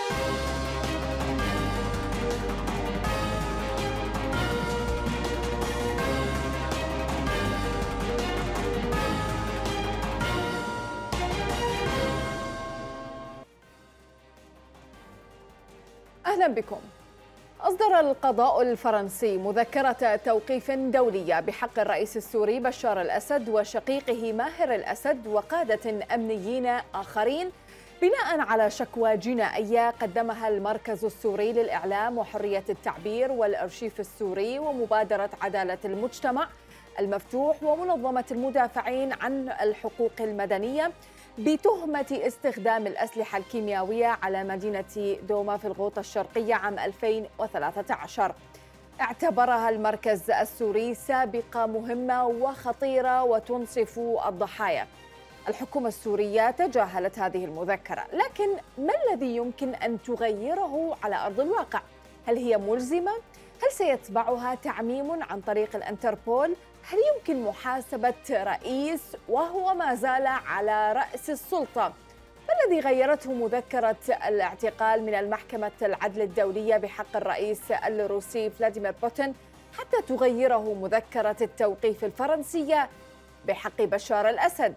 أهلا بكم. أصدر القضاء الفرنسي مذكرة توقيف دولية بحق الرئيس السوري بشار الأسد وشقيقه ماهر الأسد وقادة أمنيين آخرين بناء على شكوى جنائية قدمها المركز السوري للإعلام وحرية التعبير والأرشيف السوري ومبادرة عدالة المجتمع المفتوح ومنظمة المدافعين عن الحقوق المدنية بتهمة استخدام الأسلحة الكيميائية على مدينة دوما في الغوطة الشرقية عام 2013. اعتبرها المركز السوري سابقة مهمة وخطيرة وتنصف الضحايا. الحكومة السورية تجاهلت هذه المذكرة، لكن ما الذي يمكن أن تغيره على أرض الواقع؟ هل هي ملزمة؟ هل سيتبعها تعميم عن طريق الانتربول؟ هل يمكن محاسبة رئيس وهو ما زال على رأس السلطة؟ ما الذي غيرته مذكرة الاعتقال من المحكمة العدل الدولية بحق الرئيس الروسي فلاديمير بوتين حتى تغيره مذكرة التوقيف الفرنسية بحق بشار الأسد؟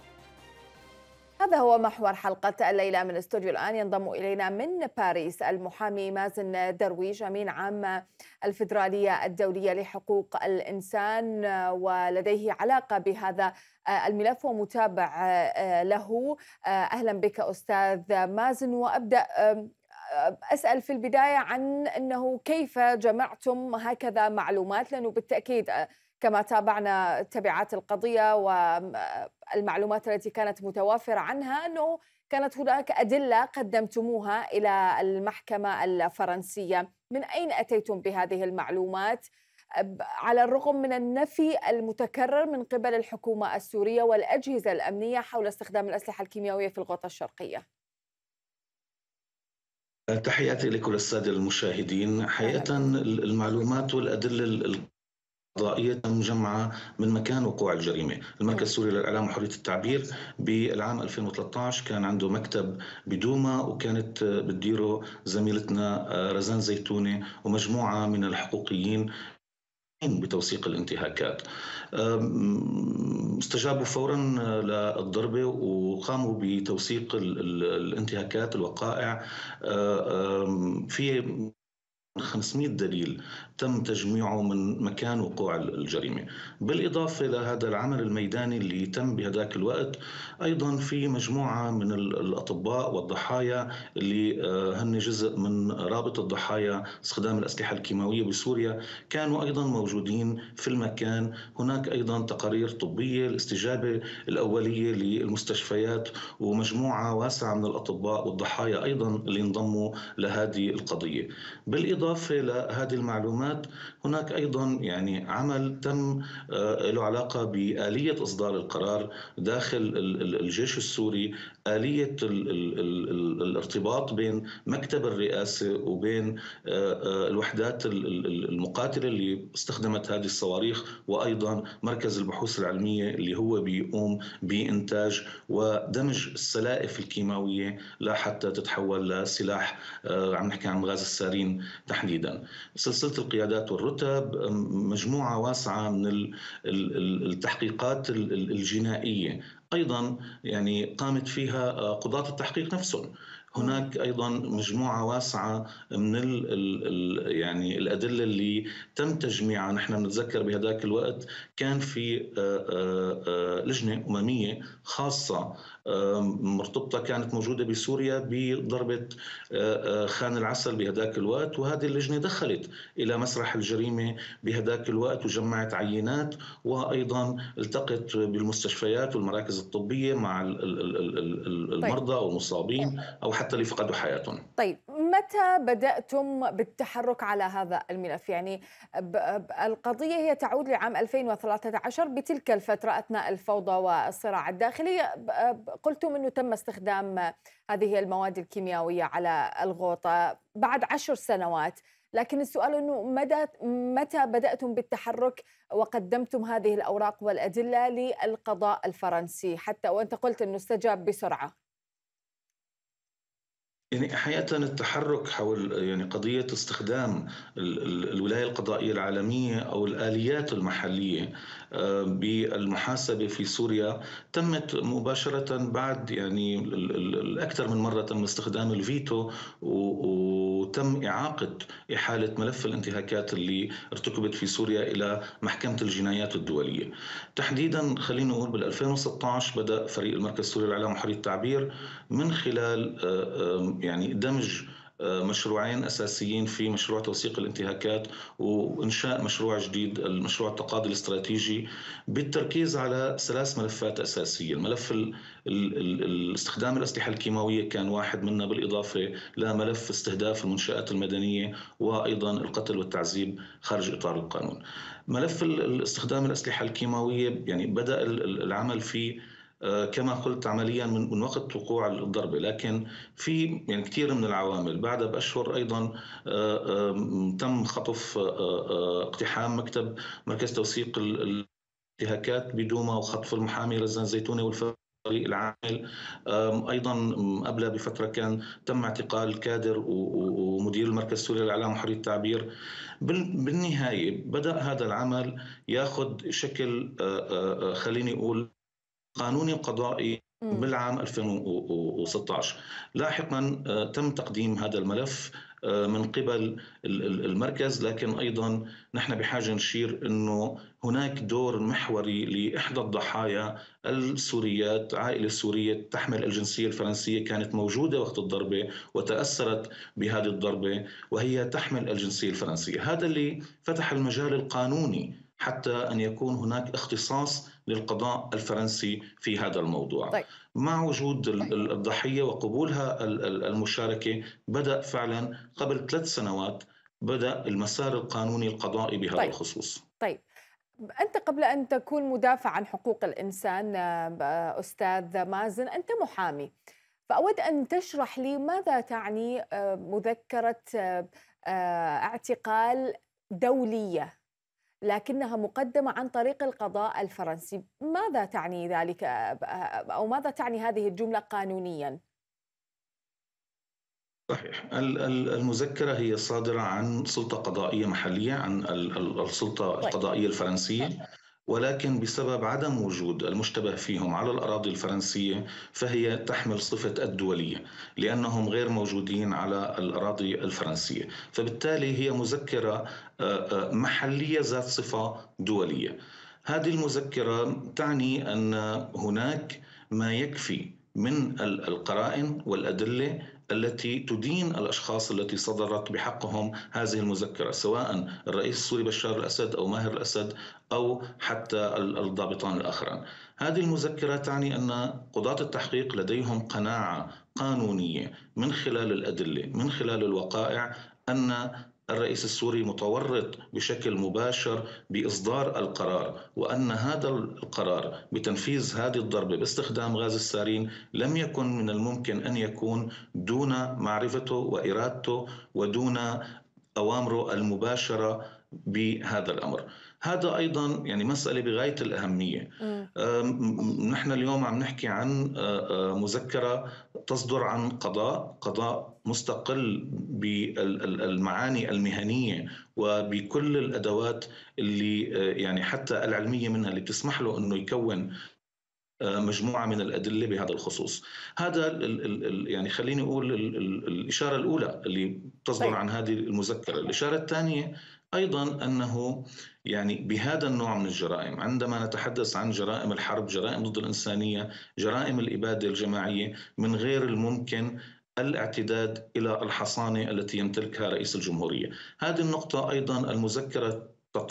هذا هو محور حلقة الليلة من استوديو الآن. ينضم إلينا من باريس المحامي مازن درويش أمين عام الفيدرالية الدولية لحقوق الإنسان ولديه علاقة بهذا الملف ومتابع له. أهلا بك أستاذ مازن، وأبدأ أسأل في البداية عن أنه كيف جمعتم هكذا معلومات، لأنه بالتأكيد كما تابعنا تبعات القضية والمعلومات التي كانت متوافرة عنها أنه كانت هناك أدلة قدمتموها إلى المحكمة الفرنسية. من أين أتيتم بهذه المعلومات على الرغم من النفي المتكرر من قبل الحكومة السورية والأجهزة الأمنية حول استخدام الأسلحة الكيميائية في الغوطة الشرقية؟ تحياتي لكل السادة المشاهدين. حقيقة المعلومات والأدلة القضائية مجمعة من مكان وقوع الجريمة. المركز السوري للإعلام وحرية التعبير بالعام 2013 كان عنده مكتب بدوما، وكانت بتديره زميلتنا رزان زيتوني ومجموعة من الحقوقيين بتوثيق الانتهاكات. استجابوا فورا للضربة وقاموا بتوثيق الانتهاكات الوقائع. في 500 دليل تم تجميعه من مكان وقوع الجريمة. بالإضافة لهذا العمل الميداني اللي تم بهذاك الوقت، أيضا في مجموعة من الأطباء والضحايا اللي هن جزء من رابط الضحايا استخدام الأسلحة الكيماوية بسوريا، كانوا أيضا موجودين في المكان. هناك أيضا تقارير طبية، الاستجابة الأولية للمستشفيات، ومجموعة واسعة من الأطباء والضحايا أيضا اللي انضموا لهذه القضية. بالإضافة لهذه المعلومات، هناك أيضا عمل تم له علاقة بآلية إصدار القرار داخل الجيش السوري، آلية الارتباط بين مكتب الرئاسة وبين الوحدات المقاتلة اللي استخدمت هذه الصواريخ، وأيضا مركز البحوث العلمية اللي هو بيقوم بإنتاج ودمج السلائف الكيماوية لحتى تتحول لسلاح. عم نحكي عن غاز السارين تحديدا. سلسلة القيادات والرتب، مجموعة واسعة من التحقيقات الجنائية أيضا قامت فيها قضاة التحقيق نفسهم. هناك أيضا مجموعة واسعة من الأدلة اللي تم تجميعها. نحن نتذكر بهذاك الوقت كان في لجنة أممية خاصة مرتبطة كانت موجودة بسوريا بضربة خان العسل بهذاك الوقت، وهذه اللجنة دخلت إلى مسرح الجريمة بهذاك الوقت وجمعت عينات، وأيضا التقت بالمستشفيات والمراكز الطبية مع المرضى والمصابين أو حتى اللي فقدوا حياتهم. طيب، متى بدأتم بالتحرك على هذا الملف؟ القضية هي تعود لعام 2013 بتلك الفترة أثناء الفوضى والصراع الداخلي. قلتم أنه تم استخدام هذه المواد الكيميائية على الغوطة بعد 10 سنوات، لكن السؤال أنه متى بدأتم بالتحرك وقدمتم هذه الأوراق والأدلة للقضاء الفرنسي حتى وأنت قلت أنه استجاب بسرعة؟ يعني حقيقة التحرك حول يعني قضية استخدام الولاية القضائية العالمية أو الآليات المحلية بالمحاسبة في سوريا تمت مباشرة بعد يعني الأكثر من مرة تم استخدام الفيتو وتم إعاقة إحالة ملف الانتهاكات اللي ارتكبت في سوريا إلى محكمة الجنايات الدولية. تحديدا خلينا نقول بال 2016 بدأ فريق المركز السوري للإعلام وحرية التعبير من خلال يعني دمج مشروعين أساسيين في مشروع توثيق الانتهاكات وإنشاء مشروع جديد، المشروع التقاضي الاستراتيجي، بالتركيز على ثلاث ملفات أساسية. الملف استخدام الأسلحة الكيماوية كان واحد منها، بالإضافة لملف استهداف المنشآت المدنية وأيضا القتل والتعذيب خارج إطار القانون. ملف استخدام الأسلحة الكيماوية يعني بدأ العمل فيه كما قلت عمليا من وقت وقوع الضربة، لكن في يعني كثير من العوامل بعدها بأشهر أيضا تم خطف اقتحام مكتب مركز توثيق الانتهاكات بدوما وخطف المحامي رزان زيتونة والفريق العامل. أيضا قبلها بفترة كان تم اعتقال الكادر ومدير المركز السوري للإعلام وحرية التعبير. بالنهاية بدأ هذا العمل ياخذ شكل خليني أقول قانوني قضائي بالعام 2016. لاحقا تم تقديم هذا الملف من قبل المركز، لكن أيضا نحن بحاجة نشير أنه هناك دور محوري لإحدى الضحايا السوريات، عائلة سورية تحمل الجنسية الفرنسية كانت موجودة وقت الضربة وتأثرت بهذه الضربة وهي تحمل الجنسية الفرنسية. هذا اللي فتح المجال القانوني حتى أن يكون هناك اختصاص للقضاء الفرنسي في هذا الموضوع. طيب. مع وجود الضحية وقبولها المشاركة، بدأ فعلا قبل 3 سنوات بدأ المسار القانوني القضائي بهذا طيب. الخصوص. طيب، أنت قبل أن تكون مدافع عن حقوق الإنسان أستاذ مازن، أنت محامي، فأود أن تشرح لي ماذا تعني مذكرة اعتقال دولية لكنها مقدمة عن طريق القضاء الفرنسي. ماذا تعني ذلك أو ماذا تعني هذه الجملة قانونياً؟ صحيح. المذكرة هي صادرة عن سلطة قضائية محلية، عن السلطة طيب. القضائية الفرنسية، ولكن بسبب عدم وجود المشتبه فيهم على الأراضي الفرنسية فهي تحمل صفة الدولية لأنهم غير موجودين على الأراضي الفرنسية، فبالتالي هي مذكرة محلية ذات صفة دولية. هذه المذكرة تعني أن هناك ما يكفي من القرائن والأدلة التي تدين الأشخاص التي صدرت بحقهم هذه المذكرة، سواء الرئيس السوري بشار الأسد أو ماهر الأسد أو حتى الضابطان الآخران. هذه المذكرة تعني أن قضاة التحقيق لديهم قناعة قانونية من خلال الأدلة، من خلال الوقائع، أن الرئيس السوري متورط بشكل مباشر بإصدار القرار، وأن هذا القرار بتنفيذ هذه الضربة باستخدام غاز السارين لم يكن من الممكن أن يكون دون معرفته وإرادته ودون أوامره المباشرة بهذا الأمر. هذا أيضا يعني مسألة بغاية الأهمية. نحن اليوم عم نحكي عن مذكرة تصدر عن قضاء مستقل بالمعاني المهنية وبكل الأدوات اللي يعني حتى العلمية منها اللي بتسمح له أنه يكون مجموعة من الأدلة بهذا الخصوص. هذا يعني خليني أقول الإشارة الأولى اللي تصدر عن هذه المذكرة. الإشارة الثانية أيضا أنه يعني بهذا النوع من الجرائم، عندما نتحدث عن جرائم الحرب، جرائم ضد الإنسانية، جرائم الإبادة الجماعية، من غير الممكن الاعتداد إلى الحصانة التي يمتلكها رئيس الجمهورية. هذه النقطة أيضا المذكرة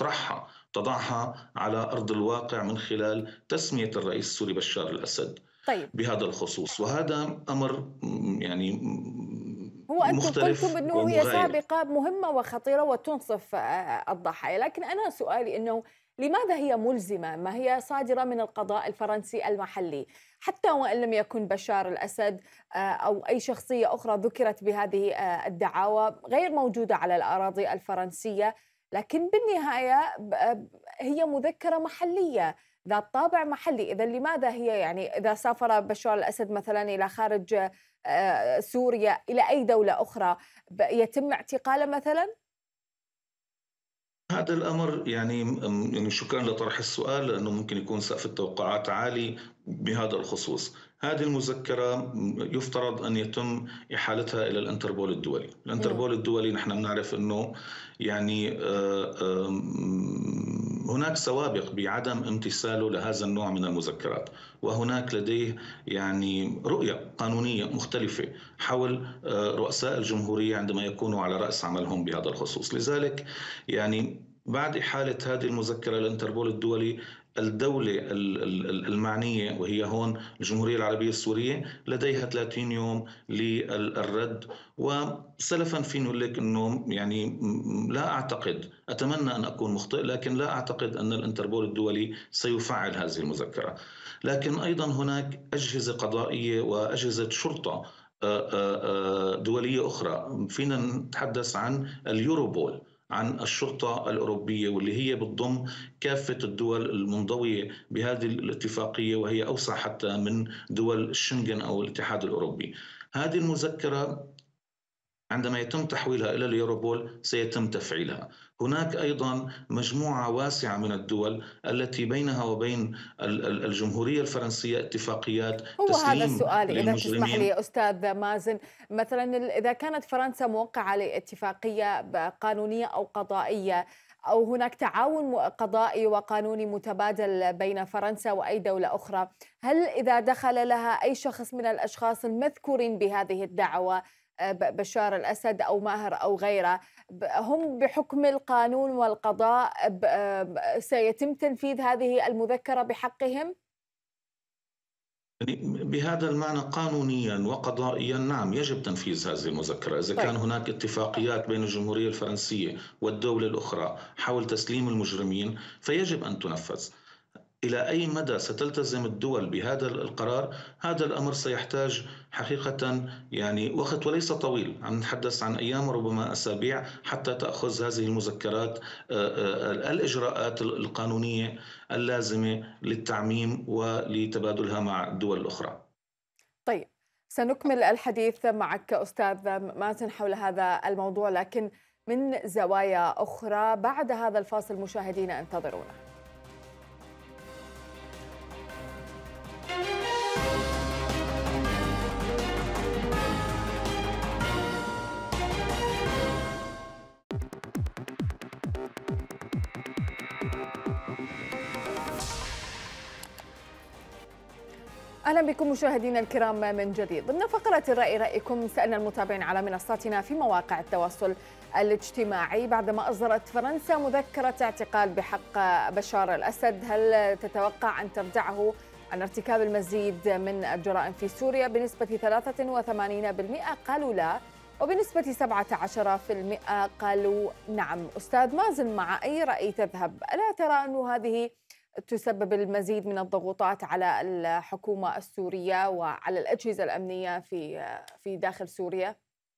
تضعها على أرض الواقع من خلال تسمية الرئيس السوري بشار الأسد طيب. بهذا الخصوص، وهذا أمر يعني هو أنتم قلتم مختلف أنه هي ومغاير. سابقة مهمة وخطيرة وتنصف الضحايا، لكن أنا سؤالي أنه لماذا هي ملزمة؟ ما هي صادرة من القضاء الفرنسي المحلي، حتى وإن لم يكن بشار الأسد أو أي شخصية أخرى ذكرت بهذه الدعاوى غير موجودة على الأراضي الفرنسية، لكن بالنهاية هي مذكرة محلية. ذات طابع محلي. إذا لماذا هي يعني إذا سافر بشار الأسد مثلا إلى خارج سوريا إلى أي دولة أخرى يتم اعتقاله مثلا؟ هذا الأمر يعني شكرا لطرح السؤال، لأنه ممكن يكون سقف التوقعات عالي بهذا الخصوص. هذه المذكرة يفترض أن يتم إحالتها إلى الانتربول الدولي. مم. الانتربول الدولي نحن بنعرف أنه يعني هناك سوابق بعدم امتثاله لهذا النوع من المذكرات، وهناك لديه يعني رؤية قانونية مختلفة حول رؤساء الجمهورية عندما يكونوا على رأس عملهم بهذا الخصوص. لذلك يعني بعد إحالة هذه المذكرة للانتربول الدولي، الدولة المعنية وهي هون الجمهورية العربية السورية لديها 30 يوم للرد. وسلفا في نقول لك أنه يعني لا أعتقد، أتمنى أن أكون مخطئ، لكن لا أعتقد أن الانتربول الدولي سيفعل هذه المذكرة. لكن أيضا هناك أجهزة قضائية وأجهزة شرطة دولية أخرى. فينا نتحدث عن اليوروبول، عن الشرطة الأوروبية، واللي هي بتضم كافة الدول المنضوية بهذه الاتفاقية، وهي أوسع حتى من دول الشنغن أو الاتحاد الأوروبي. هذه المذكرة عندما يتم تحويلها إلى اليوروبول سيتم تفعيلها. هناك أيضا مجموعة واسعة من الدول التي بينها وبين الجمهورية الفرنسية اتفاقيات هو هذا تسليم السؤال إذا تسمح للمجرمين. لي أستاذ مازن. مثلا إذا كانت فرنسا موقعة لاتفاقية قانونية أو قضائية، أو هناك تعاون قضائي وقانوني متبادل بين فرنسا وأي دولة أخرى، هل إذا دخل لها أي شخص من الأشخاص المذكورين بهذه الدعوة، بشار الأسد أو ماهر أو غيره، هم بحكم القانون والقضاء سيتم تنفيذ هذه المذكرة بحقهم؟ يعني بهذا المعنى قانونيا وقضائيا نعم يجب تنفيذ هذه المذكرة. إذا كان طيب. هناك اتفاقيات بين الجمهورية الفرنسية والدولة الأخرى حول تسليم المجرمين فيجب أن تنفذ. إلى أي مدى ستلتزم الدول بهذا القرار؟ هذا الأمر سيحتاج حقيقة يعني وقت وليس طويل، عم نتحدث عن أيام وربما أسابيع حتى تأخذ هذه المذكرات الإجراءات القانونية اللازمة للتعميم ولتبادلها مع الدول الأخرى. طيب، سنكمل الحديث معك أستاذ مازن حول هذا الموضوع، لكن من زوايا أخرى بعد هذا الفاصل. مشاهدينا انتظرونا. أهلا بكم مشاهدينا الكرام من جديد. ضمن فقرة الرأي رأيكم سألنا المتابعين على منصاتنا في مواقع التواصل الاجتماعي بعدما أصدرت فرنسا مذكرة اعتقال بحق بشار الأسد، هل تتوقع أن تردعه عن ارتكاب المزيد من الجرائم في سوريا؟ بنسبة 83% قالوا لا، وبنسبة 17% قالوا نعم. أستاذ مازن، مع أي رأي تذهب؟ ألا ترى أن هذه تسبب المزيد من الضغوطات على الحكومة السورية وعلى الأجهزة الأمنية في داخل سوريا؟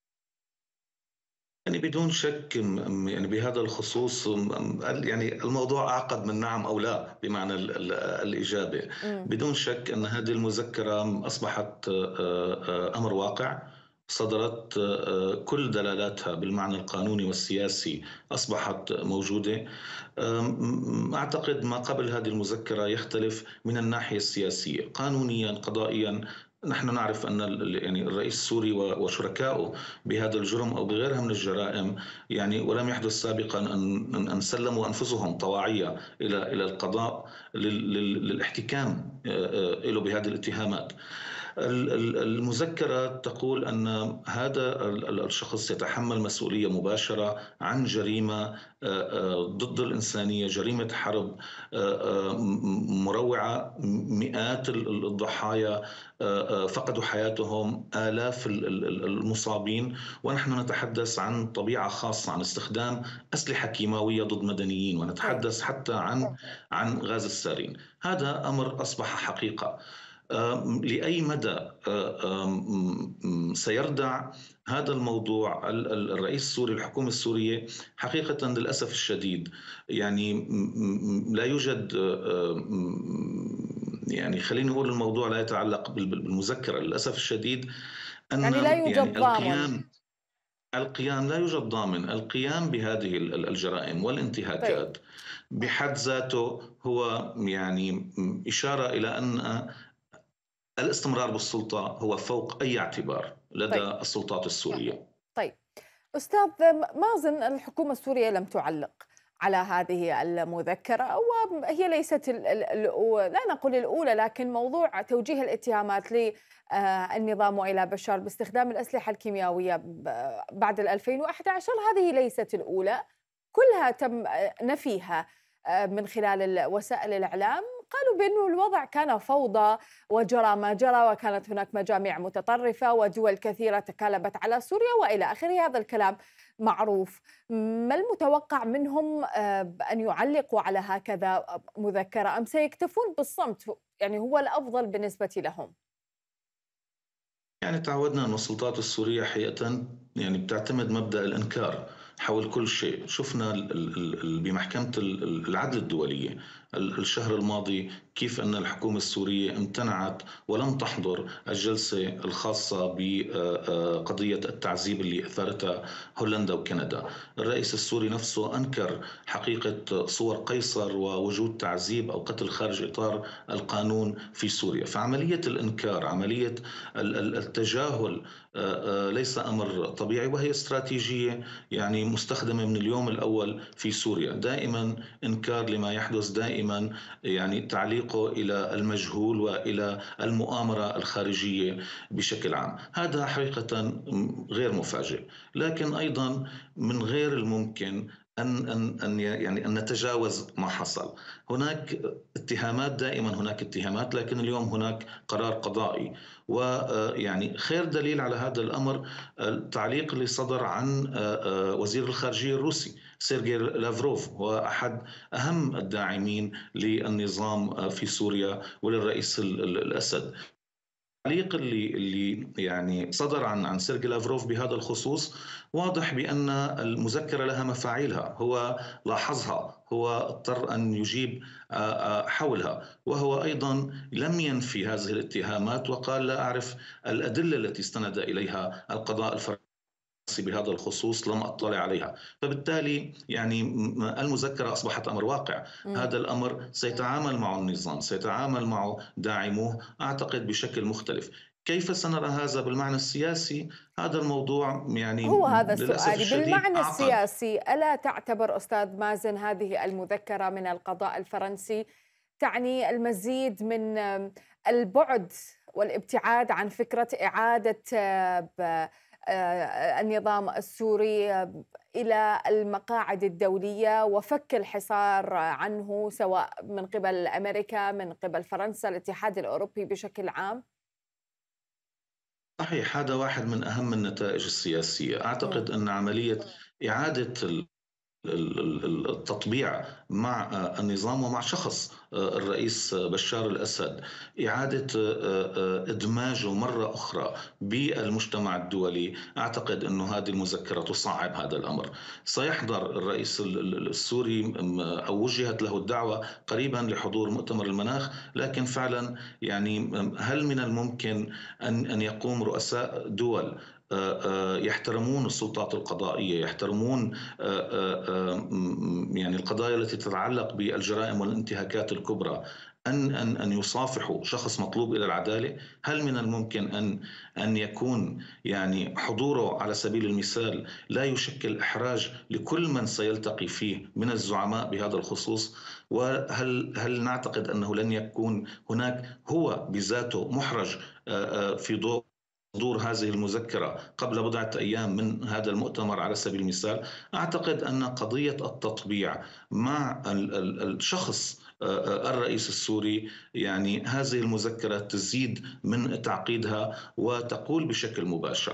يعني بدون شك يعني بهذا الخصوص يعني الموضوع أعقد من نعم أو لا بمعنى الإجابة. مم. بدون شك أن هذه المذكرة أصبحت أمر واقع، صدرت كل دلالاتها بالمعنى القانوني والسياسي أصبحت موجودة. أعتقد ما قبل هذه المذكرة يختلف من الناحية السياسية. قانونيا قضائيا نحن نعرف أن يعني الرئيس السوري وشركائه بهذا الجرم أو بغيرها من الجرائم يعني ولم يحدث سابقا أن سلموا أنفسهم طواعية إلى القضاء للاحتكام له بهذه الاتهامات. المذكرة تقول أن هذا الشخص يتحمل مسؤولية مباشرة عن جريمة ضد الإنسانية، جريمة حرب مروعة. مئات الضحايا فقدوا حياتهم، آلاف المصابين، ونحن نتحدث عن طبيعة خاصة، عن استخدام أسلحة كيماوية ضد مدنيين، ونتحدث حتى عن غاز السارين. هذا أمر أصبح حقيقة. لأي مدى سيردع هذا الموضوع الرئيس السوري، الحكومة السورية؟ حقيقة للأسف الشديد يعني لا يوجد يعني خليني أقول الموضوع لا يتعلق بالمذكرة. للأسف الشديد أن يعني لا يوجد يعني ضامن. القيام لا يوجد ضامن. القيام بهذه الجرائم طيب. والانتهاكات بحد ذاته هو يعني إشارة إلى أن الاستمرار بالسلطة هو فوق أي اعتبار لدى طيب. السلطات السورية. طيب أستاذ مازن، الحكومة السورية لم تعلق على هذه المذكرة، وهي ليست لا نقول الأولى، لكن موضوع توجيه الاتهامات للنظام وإلى بشار باستخدام الأسلحة الكيميائية بعد 2011 هذه ليست الأولى، كلها تم نفيها من خلال وسائل الإعلام. قالوا بأنه الوضع كان فوضى وجرى ما جرى، وكانت هناك مجاميع متطرفة ودول كثيرة تكالبت على سوريا وإلى آخره. هذا الكلام معروف. ما المتوقع منهم أن يعلقوا على هكذا مذكرة، أم سيكتفون بالصمت؟ يعني هو الأفضل بالنسبة لهم. يعني تعودنا أن السلطات السورية حقيقة يعني بتعتمد مبدأ الإنكار حول كل شيء. شفنا بمحكمة العدل الدولية الشهر الماضي كيف أن الحكومة السورية امتنعت ولم تحضر الجلسة الخاصة بقضية التعذيب اللي أثارتها هولندا وكندا. الرئيس السوري نفسه أنكر حقيقة صور قيصر ووجود تعذيب أو قتل خارج إطار القانون في سوريا. فعملية الإنكار، عملية التجاهل ليس أمر طبيعي، وهي استراتيجية يعني مستخدمة من اليوم الأول في سوريا. دائما إنكار لما يحدث، دائما يعني تعليقه إلى المجهول وإلى المؤامرة الخارجية بشكل عام. هذا حقيقة غير مفاجئ، لكن أيضا من غير الممكن أن نتجاوز ما حصل. هناك اتهامات، دائما هناك اتهامات، لكن اليوم هناك قرار قضائي. ويعني خير دليل على هذا الأمر التعليق اللي صدر عن وزير الخارجية الروسي سيرجي لافروف، هو أحد أهم الداعمين للنظام في سوريا وللرئيس الأسد. التعليق اللي يعني صدر عن سيرجي لافروف بهذا الخصوص واضح بأن المذكرة لها مفاعيلها. هو لاحظها، هو اضطر أن يجيب حولها، وهو أيضا لم ينفي هذه الاتهامات وقال لا أعرف الأدلة التي استند إليها القضاء الفرنسي بهذا الخصوص، لم أطلع عليها. فبالتالي يعني المذكرة أصبحت أمر واقع. هذا الأمر سيتعامل معه النظام، سيتعامل معه داعموه أعتقد بشكل مختلف. كيف سنرى هذا بالمعنى السياسي؟ هذا الموضوع يعني هو هذا للأسف سؤالي الشديد بالمعنى أعقد. السياسي. ألا تعتبر أستاذ مازن هذه المذكرة من القضاء الفرنسي تعني المزيد من البعد والابتعاد عن فكرة إعادة النظام السوري إلى المقاعد الدولية وفك الحصار عنه، سواء من قبل أمريكا، من قبل فرنسا، الاتحاد الأوروبي بشكل عام؟ صحيح، هذا واحد من أهم النتائج السياسية. مم. أعتقد أن عملية إعادة التطبيع مع النظام ومع شخص الرئيس بشار الأسد، إعادة إدماجه مرة أخرى بالمجتمع الدولي. أعتقد أن هذه المذكرة تصعب هذا الأمر. سيحضر الرئيس السوري أو وجهت له الدعوة قريبا لحضور مؤتمر المناخ، لكن فعلا يعني هل من الممكن أن يقوم رؤساء دول يحترمون السلطات القضائية، يحترمون يعني القضايا التي تتعلق بالجرائم والانتهاكات الكبرى، أن يصافحوا شخص مطلوب إلى العدالة؟ هل من الممكن أن يكون يعني حضوره على سبيل المثال لا يشكل إحراج لكل من سيلتقي فيه من الزعماء بهذا الخصوص؟ وهل نعتقد أنه لن يكون هناك هو بذاته محرج في ضوء صدور هذه المذكرة قبل بضعة أيام من هذا المؤتمر على سبيل المثال؟ أعتقد أن قضية التطبيع مع الشخص الرئيس السوري، يعني هذه المذكرة تزيد من تعقيدها وتقول بشكل مباشر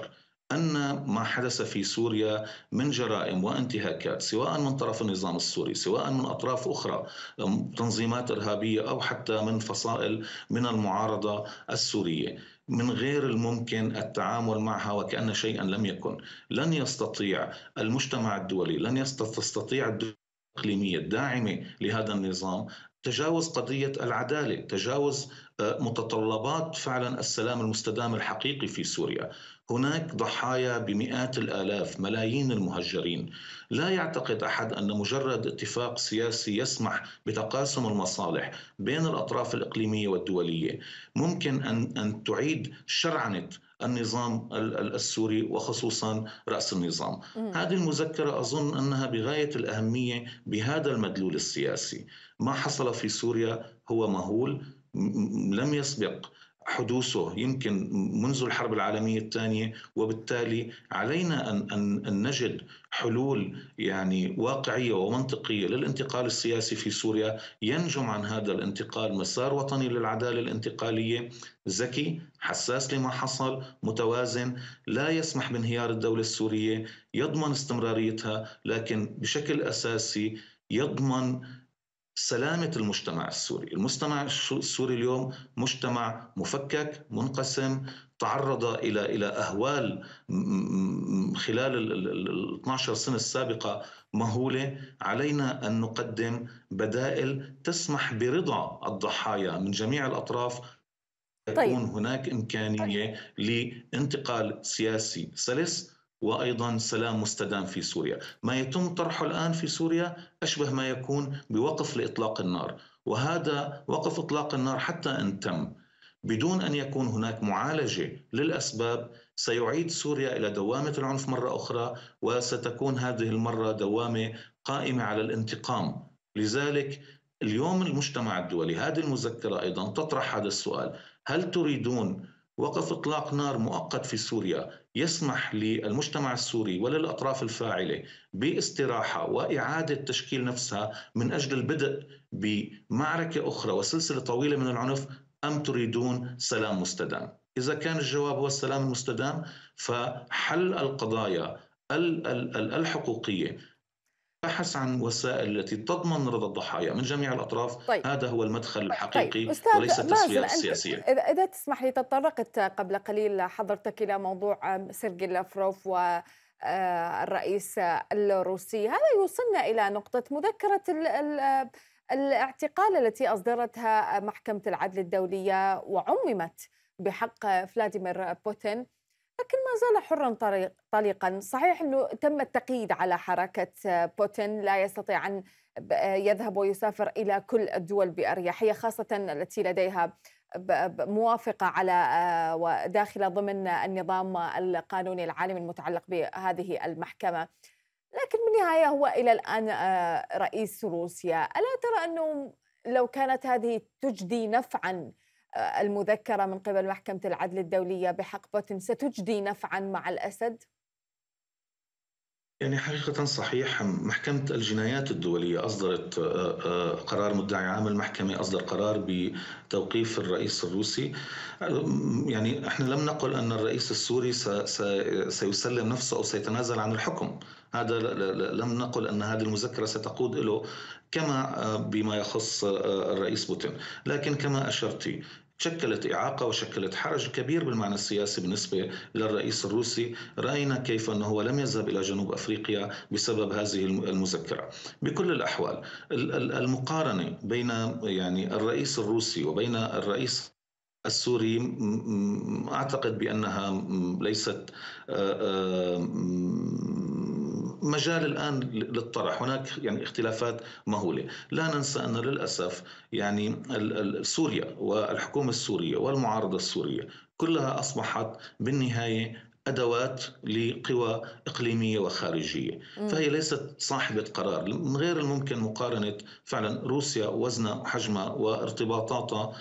أن ما حدث في سوريا من جرائم وانتهاكات، سواء من طرف النظام السوري، سواء من أطراف أخرى، تنظيمات إرهابية، أو حتى من فصائل من المعارضة السورية، من غير الممكن التعامل معها وكأن شيئا لم يكن. لن يستطيع المجتمع الدولي، لن تستطيع الدول الإقليمية الداعمة لهذا النظام تجاوز قضية العدالة، تجاوز متطلبات فعلا السلام المستدام الحقيقي في سوريا. هناك ضحايا بمئات الآلاف، ملايين المهجرين. لا يعتقد أحد أن مجرد اتفاق سياسي يسمح بتقاسم المصالح بين الأطراف الإقليمية والدولية ممكن أن تعيد شرعنة النظام السوري، وخصوصا رأس النظام. هذه المذكرة أظن أنها بغاية الأهمية بهذا المدلول السياسي. ما حصل في سوريا هو مهول، لم يسبق حدوثه يمكن منذ الحرب العالمية الثانية، وبالتالي علينا أن نجد حلول يعني واقعية ومنطقية للانتقال السياسي في سوريا، ينجم عن هذا الانتقال مسار وطني للعدالة الانتقالية، ذكي، حساس لما حصل، متوازن، لا يسمح بانهيار الدولة السورية، يضمن استمراريتها، لكن بشكل أساسي يضمن سلامة المجتمع السوري. المجتمع السوري اليوم مجتمع مفكك، منقسم، تعرض إلى أهوال خلال ال 12 سنة السابقة مهولة. علينا أن نقدم بدائل تسمح برضا الضحايا من جميع الأطراف، طيب. يكون هناك إمكانية لانتقال سياسي سلس وأيضا سلام مستدام في سوريا. ما يتم طرحه الآن في سوريا أشبه ما يكون بوقف لإطلاق النار، وهذا وقف إطلاق النار حتى إن تم بدون أن يكون هناك معالجة للأسباب سيعيد سوريا إلى دوامة العنف مرة أخرى، وستكون هذه المرة دوامة قائمة على الانتقام. لذلك اليوم المجتمع الدولي، هذه المذكرة أيضا تطرح هذا السؤال: هل تريدون وقف إطلاق نار مؤقت في سوريا يسمح للمجتمع السوري وللأطراف الفاعلة باستراحة وإعادة تشكيل نفسها من أجل البدء بمعركة أخرى وسلسلة طويلة من العنف، أم تريدون سلام مستدام؟ إذا كان الجواب هو السلام المستدام، فحل القضايا الحقوقية، بحث عن وسائل التي تضمن رضا الضحايا من جميع الأطراف، طيب. هذا هو المدخل طيب الحقيقي وليس أستاذ مازن، التسويات أنت السياسية. إذا تسمح لي، تطرقت قبل قليل حضرتك إلى موضوع سيرجي لافروف والرئيس الروسي. هذا يوصلنا إلى نقطة مذكرة الاعتقال التي أصدرتها محكمة العدل الدولية وعممت بحق فلاديمير بوتين، لكن ما زال حرا طليقا. صحيح أنه تم التقييد على حركة بوتين، لا يستطيع أن يذهب ويسافر إلى كل الدول بأريحية، خاصة التي لديها موافقة على وداخلة ضمن النظام القانوني العالمي المتعلق بهذه المحكمة. لكن بالنهاية هو إلى الآن رئيس روسيا. ألا ترى أنه لو كانت هذه تجدي نفعا، المذكرة من قبل محكمة العدل الدولية بحق بوتين ستجدي نفعا مع الأسد؟ يعني حقيقة صحيح، محكمة الجنايات الدولية أصدرت قرار، مدعي عام المحكمة أصدر قرار بتوقيف الرئيس الروسي. يعني احنا لم نقل أن الرئيس السوري سيسلم نفسه أو سيتنازل عن الحكم، هذا لم نقل أن هذه المذكرة ستقود له كما بما يخص الرئيس بوتين. لكن كما أشرتي، شكلت إعاقة وشكلت حرج كبير بالمعنى السياسي بالنسبة للرئيس الروسي. رأينا كيف أنه لم يذهب إلى جنوب أفريقيا بسبب هذه المذكرة. بكل الأحوال المقارنة بين يعني الرئيس الروسي وبين الرئيس السوري أعتقد بأنها ليست مجال الآن للطرح. هناك يعني اختلافات مهولة. لا ننسى أن للأسف يعني سوريا والحكومة السورية والمعارضة السورية كلها أصبحت بالنهاية أدوات لقوى إقليمية وخارجية، فهي ليست صاحبة قرار. من غير الممكن مقارنة فعلا روسيا وزنها وحجمها وارتباطاتها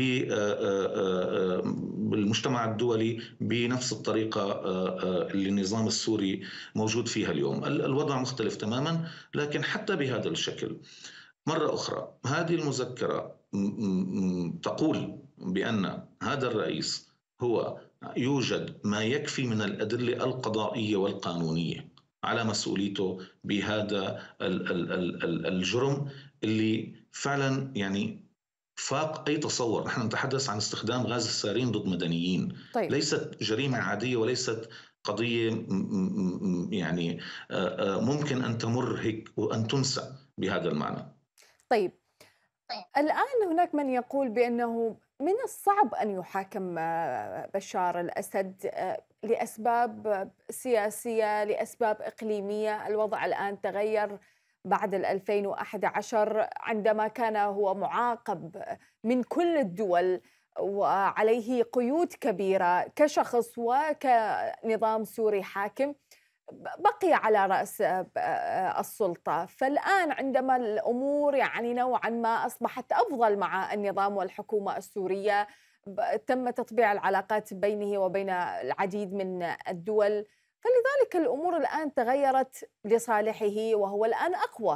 بالمجتمع الدولي بنفس الطريقة اللي النظام السوري موجود فيها اليوم. الوضع مختلف تماما. لكن حتى بهذا الشكل مرة أخرى هذه المذكرة تقول بأن هذا الرئيس هو يوجد ما يكفي من الأدلة القضائية والقانونية على مسؤوليته بهذا الجرم اللي فعلا يعني فاق أي تصور. نحن نتحدث عن استخدام غاز السارين ضد مدنيين، طيب. ليست جريمة عادية وليست قضية يعني ممكن أن تمر هيك وأن تنسى بهذا المعنى. طيب، الآن هناك من يقول بأنه من الصعب أن يحاكم بشار الأسد لأسباب سياسية، لأسباب إقليمية. الوضع الآن تغير بعد 2011 عندما كان هو معاقب من كل الدول وعليه قيود كبيرة كشخص وكنظام سوري حاكم، بقي على رأس السلطة. فالآن عندما الأمور يعني نوعا ما أصبحت أفضل مع النظام والحكومة السورية، تم تطبيع العلاقات بينه وبين العديد من الدول، فلذلك الأمور الآن تغيرت لصالحه وهو الآن أقوى.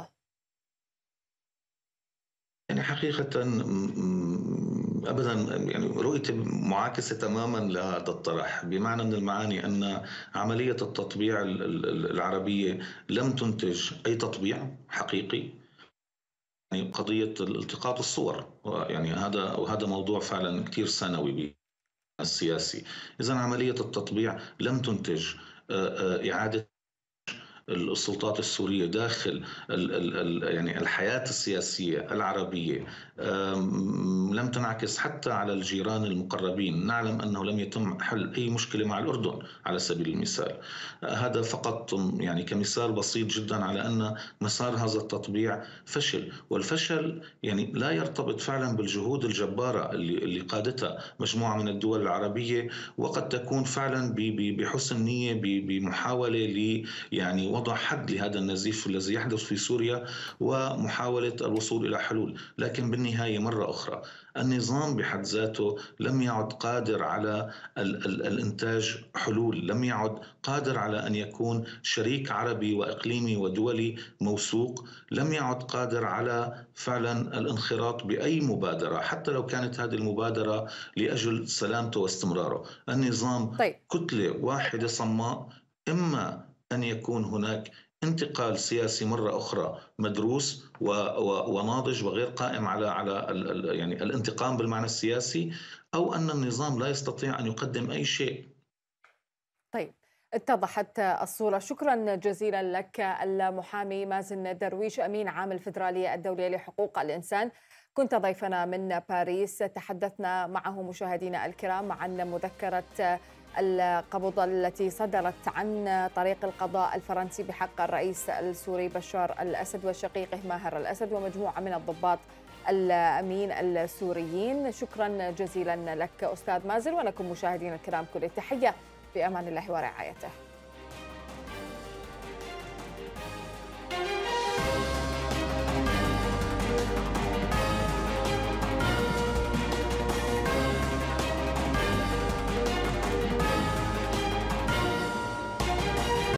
يعني حقيقة أبدا، يعني رؤيتي معاكسة تماما لهذا الطرح، بمعنى من المعاني أن عملية التطبيع العربية لم تنتج أي تطبيع حقيقي. يعني قضية التقاط الصور، يعني وهذا موضوع فعلا كثير ثانوي السياسي. إذا عملية التطبيع لم تنتج إعادة السلطات السورية داخل يعني الحياة السياسية العربية، لم تنعكس حتى على الجيران المقربين. نعلم أنه لم يتم حل أي مشكلة مع الأردن على سبيل المثال. هذا فقط يعني كمثال بسيط جدا على أن مسار هذا التطبيع فشل، والفشل يعني لا يرتبط فعلا بالجهود الجبارة اللي قادتها مجموعة من الدول العربية، وقد تكون فعلا بحسن نية بمحاولة يعني وضع حد لهذا النزيف الذي يحدث في سوريا ومحاولة الوصول إلى حلول. لكن بالنهاية مرة أخرى النظام بحد ذاته لم يعد قادر على الإنتاج حلول، لم يعد قادر على أن يكون شريك عربي وإقليمي ودولي موثوق، لم يعد قادر على فعلا الانخراط بأي مبادرة حتى لو كانت هذه المبادرة لأجل سلامته واستمراره. النظام طيب. كتلة واحدة صماء، إما أن يكون هناك انتقال سياسي مرة أخرى مدروس وناضج وغير قائم على يعني الانتقام بالمعنى السياسي، أو أن النظام لا يستطيع أن يقدم أي شيء. طيب، اتضحت الصورة. شكرا جزيلا لك المحامي مازن درويش، أمين عام الفيدرالية الدولية لحقوق الإنسان، كنت ضيفنا من باريس. تحدثنا معه مشاهدينا الكرام عن مذكرة القبض التي صدرت عن طريق القضاء الفرنسي بحق الرئيس السوري بشار الأسد وشقيقه ماهر الأسد ومجموعة من الضباط الأمين السوريين. شكرا جزيلا لك أستاذ مازن، ولكم مشاهدينا الكرام كل التحية. في أمان الله ورعايته.